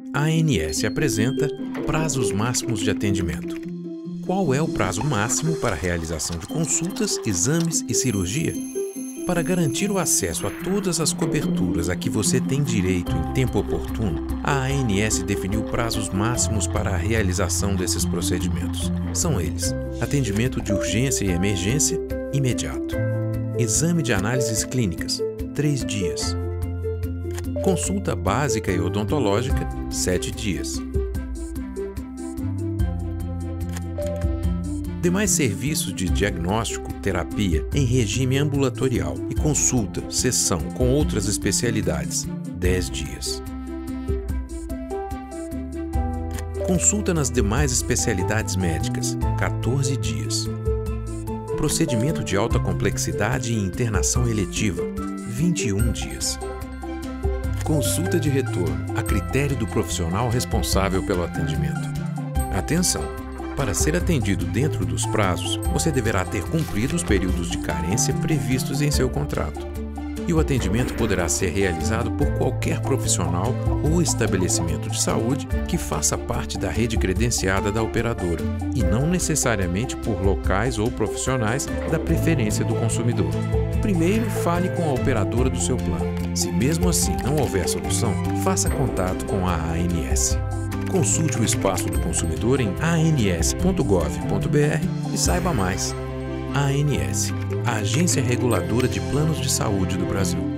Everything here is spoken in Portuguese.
A ANS apresenta prazos máximos de atendimento. Qual é o prazo máximo para a realização de consultas, exames e cirurgia? Para garantir o acesso a todas as coberturas a que você tem direito em tempo oportuno, a ANS definiu prazos máximos para a realização desses procedimentos. São eles: atendimento de urgência e emergência, imediato. Exame de análises clínicas, 3 dias. Consulta básica e odontológica, 7 dias. Demais serviços de diagnóstico, terapia em regime ambulatorial e consulta, sessão com outras especialidades, 10 dias. Consulta nas demais especialidades médicas, 14 dias. Procedimento de alta complexidade e internação eletiva, 21 dias. Consulta de retorno, a critério do profissional responsável pelo atendimento. Atenção! Para ser atendido dentro dos prazos, você deverá ter cumprido os períodos de carência previstos em seu contrato. E o atendimento poderá ser realizado por qualquer profissional ou estabelecimento de saúde que faça parte da rede credenciada da operadora, e não necessariamente por locais ou profissionais da preferência do consumidor. Primeiro, fale com a operadora do seu plano. Se mesmo assim não houver solução, faça contato com a ANS. Consulte o espaço do consumidor em ans.gov.br e saiba mais. ANS, a Agência Reguladora de Planos de Saúde do Brasil.